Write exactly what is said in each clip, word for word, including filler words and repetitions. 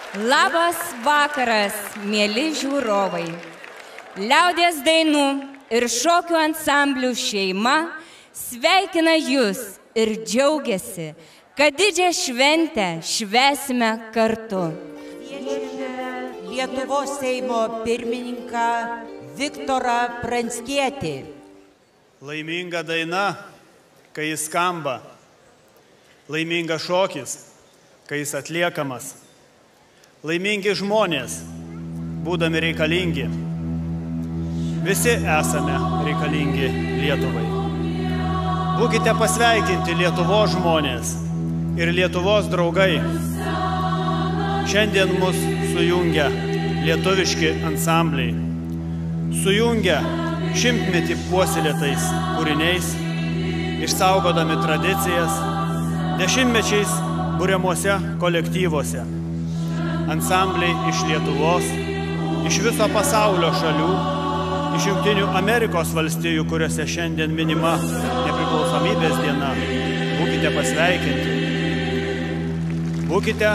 Labas vakaras, mėly žiūrovai. Liaudies dainų ir šokių ansamblių šeima sveikina jūs ir džiaugiasi, kad didžią šventę švęsime kartu. Kviečiame Lietuvos Seimo pirmininką Viktorą Pranckietį. Laiminga daina, kai jis skamba. Laiminga šokis, kai jis atliekamas. Laimingi žmonės, būdami reikalingi. Visi esame reikalingi Lietuvai. Būkite pasveikinti Lietuvos žmonės ir Lietuvos draugai. Šiandien mus sujungia lietuviški ansambliai. Sujungia šimtmetį puoselėtais kūriniais, išsaugodami tradicijas, dešimtmečiais buriamuose kolektyvuose. Ansambliai iš Lietuvos, iš viso pasaulio šalių, iš Jungtinių Amerikos valstijų, kuriuose šiandien minima nepriklausomybės diena. Būkite pasveikinti. Būkite,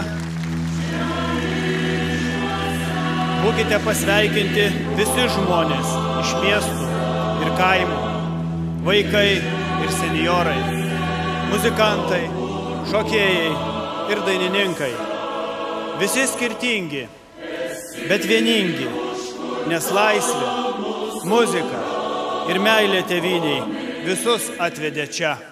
būkite pasveikinti visi žmonės iš miestų ir kaimų, vaikai ir senjorai, muzikantai, šokėjai ir dainininkai. Visi skirtingi, bet vieningi, nes laisvė, muzika ir meilė tėvynei visus atvedė čia.